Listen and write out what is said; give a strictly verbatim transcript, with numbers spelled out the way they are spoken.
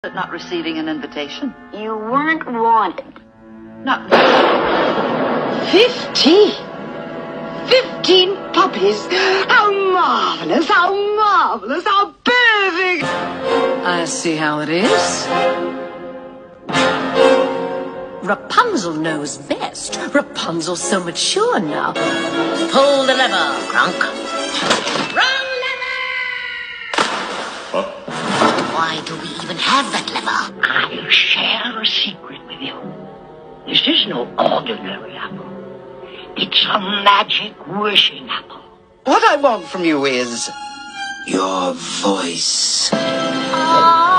But not receiving an invitation. You weren't wanted. Not Fifteen! Fifteen puppies! How marvelous! How marvelous! How perfect! I see how it is. Rapunzel knows best. Rapunzel's so mature now. Pull the lever, Grunk. Wrong lever! Why do we even have that lever? I'll share a secret with you. This is no ordinary apple. It's a magic wishing apple. What I want from you is Your voice. Oh.